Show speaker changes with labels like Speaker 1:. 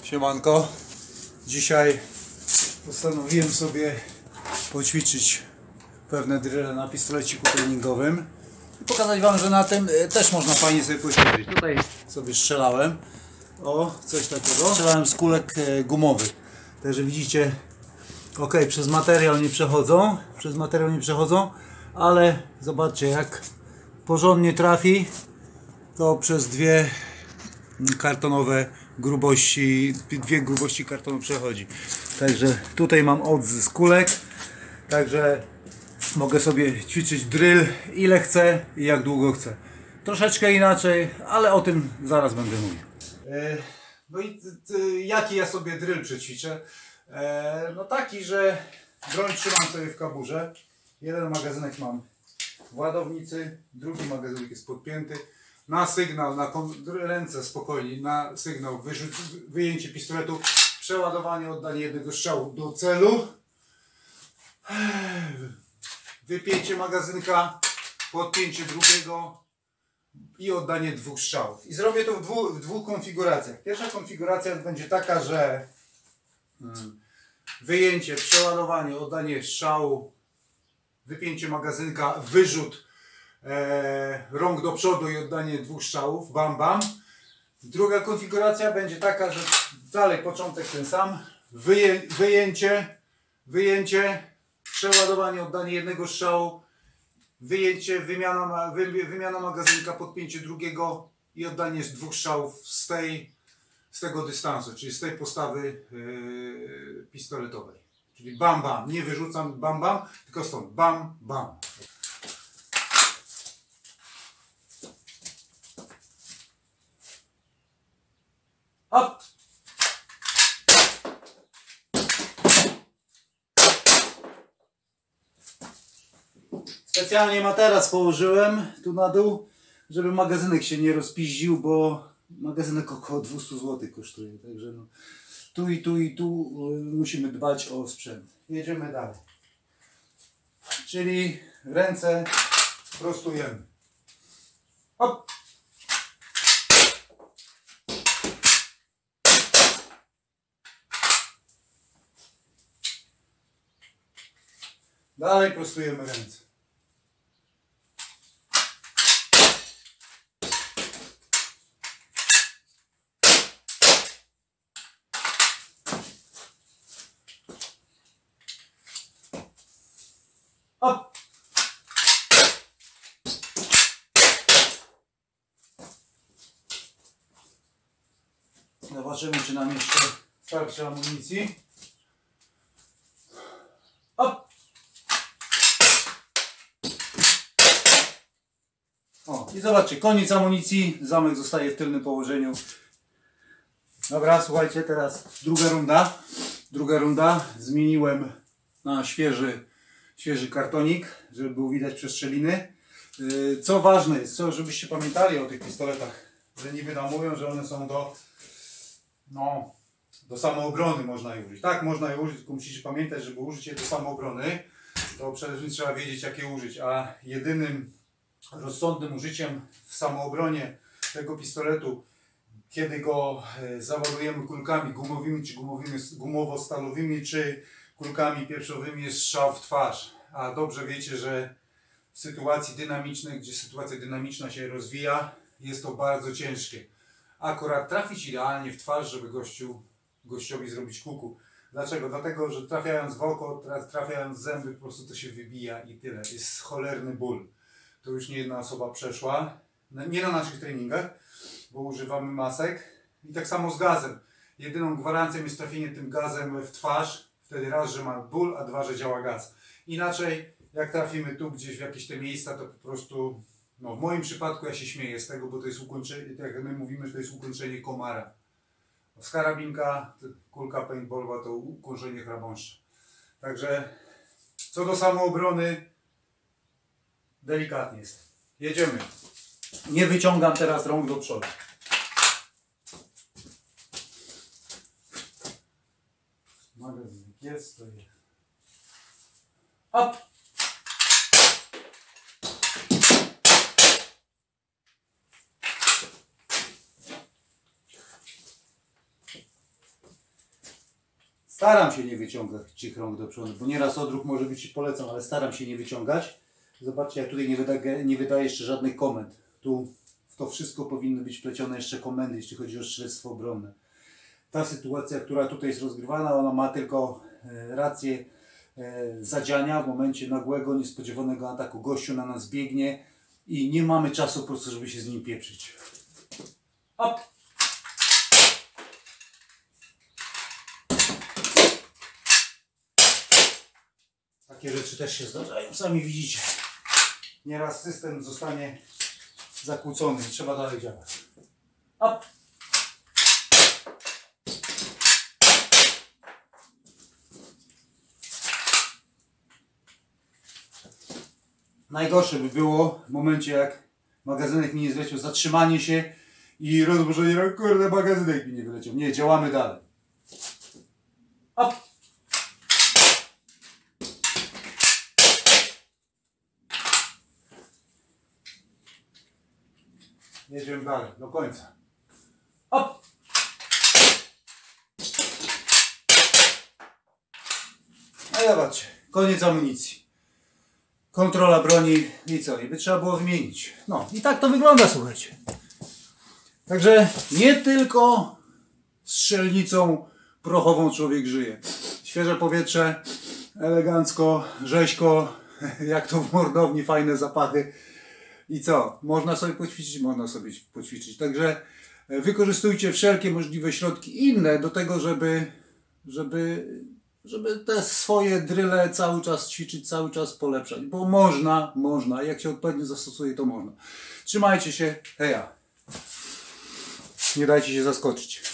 Speaker 1: Siemanko, dzisiaj postanowiłem sobie poćwiczyć pewne drille na pistoleciku treningowym i pokazać Wam, że na tym też można fajnie sobie poćwiczyć. Tutaj sobie strzelałem, coś takiego, strzelałem z kulek gumowych, także widzicie, ok, przez materiał nie przechodzą, ale zobaczcie, jak porządnie trafi, to przez dwie grubości kartonu przechodzi. Także tutaj mam odzysk kulek, także mogę sobie ćwiczyć drill ile chcę i jak długo chcę. Troszeczkę inaczej, ale o tym zaraz będę mówił. No i jaki ja sobie drill przećwiczę? No taki, że broń trzymam sobie w kaburze. Jeden magazynek mam w ładownicy, drugi magazynek jest podpięty. Na sygnał, na ręce spokojnie, na sygnał wyjęcie pistoletu, przeładowanie, oddanie jednego strzału do celu, wypięcie magazynka, podpięcie drugiego i oddanie dwóch strzałów. I zrobię to w dwóch konfiguracjach. Pierwsza konfiguracja będzie taka, że wyjęcie, przeładowanie, oddanie strzału, wypięcie magazynka, wyrzut rąk do przodu i oddanie dwóch strzałów, bam bam. Druga konfiguracja będzie taka, że dalej początek ten sam, wyjęcie, przeładowanie, oddanie jednego strzału, wyjęcie, wymiana magazynka, podpięcie drugiego i oddanie dwóch strzałów z tego dystansu, czyli z tej postawy pistoletowej. Czyli bam bam, nie wyrzucam bam bam, tylko stąd bam bam. Hop. Specjalnie materac położyłem tu na dół, żeby magazynek się nie rozpiździł, bo magazynek około 200 zł kosztuje. Także no, tu i tu musimy dbać o sprzęt. Jedziemy dalej. Czyli ręce prostujemy. Hop. Dalej prostujemy ręce. Hop. Zobaczymy, czy nam jeszcze starczy amunicji. Hop. I zobaczcie, koniec amunicji, zamek zostaje w tylnym położeniu. Dobra, słuchajcie, teraz druga runda. Zmieniłem na świeży kartonik, żeby było widać przestrzeliny. Co ważne jest, żebyście pamiętali o tych pistoletach, że niby nam mówią, że one są do samoobrony można je użyć. Tak, można je użyć, tylko musicie pamiętać, żeby użyć je do samoobrony, to przede wszystkim trzeba wiedzieć, jak je użyć, a jedynym rozsądnym użyciem w samoobronie tego pistoletu, kiedy go załadujemy kulkami gumowymi, czy gumowo-stalowymi, czy kulkami pieprzowymi, jest strzał w twarz. A dobrze wiecie, że w sytuacji dynamicznej, gdzie sytuacja dynamiczna się rozwija, jest to bardzo ciężkie. Akurat trafić idealnie w twarz, żeby gościowi zrobić kuku. Dlaczego? Dlatego, że trafiając w oko, trafiając w zęby, po prostu to się wybija i tyle. Jest cholerny ból. To już nie jedna osoba przeszła, nie na naszych treningach, bo używamy masek. I tak samo z gazem. Jedyną gwarancją jest trafienie tym gazem w twarz. Wtedy raz, że ma ból, a dwa, że działa gaz. Inaczej, jak trafimy tu gdzieś w jakieś te miejsca, to po prostu, w moim przypadku ja się śmieję z tego, bo to jest ukończenie, tak jak my mówimy, że to jest ukończenie komara. Z karabinka, kulka paintballowa to ukończenie chrabąszcza. Także, co do samoobrony, delikatnie jest. Jedziemy. Nie wyciągam teraz rąk do przodu. Magazynek jest, to jest. Hop! Staram się nie wyciągać tych rąk do przodu, bo nieraz odruch może być i polecam, ale staram się nie wyciągać. Zobaczcie, ja tutaj nie wydaję jeszcze żadnych komend. Tu w to wszystko powinny być wplecione jeszcze komendy, jeśli chodzi o strzelectwo obronne. Ta sytuacja, która tutaj jest rozgrywana, ona ma tylko rację zadziania w momencie nagłego, niespodziewanego ataku. Gościu na nas biegnie i nie mamy czasu po prostu, żeby się z nim pieprzyć. Up. Takie rzeczy też się zdarzają, sami widzicie. Nieraz system zostanie zakłócony i trzeba dalej działać. Up. Najgorsze by było w momencie, jak magazynek mi nie zleciał, zatrzymanie się i rozłożenie rąk, kurde, magazynek mi nie wyleciał. Nie, działamy dalej. Up. Jedziemy dalej, do końca. Up. No i zobaczcie, koniec amunicji. Kontrola broni i co? I by trzeba było wymienić. No i tak to wygląda, słuchajcie. Także nie tylko strzelnicą prochową człowiek żyje. Świeże powietrze, elegancko, rzeźko, jak to w mordowni, fajne zapachy. I co? Można sobie poćwiczyć? Można sobie poćwiczyć. Także wykorzystujcie wszelkie możliwe środki inne do tego, żeby te swoje dryle cały czas ćwiczyć, cały czas polepszać. Bo można. Jak się odpowiednio zastosuje, to można. Trzymajcie się. Heja. Nie dajcie się zaskoczyć.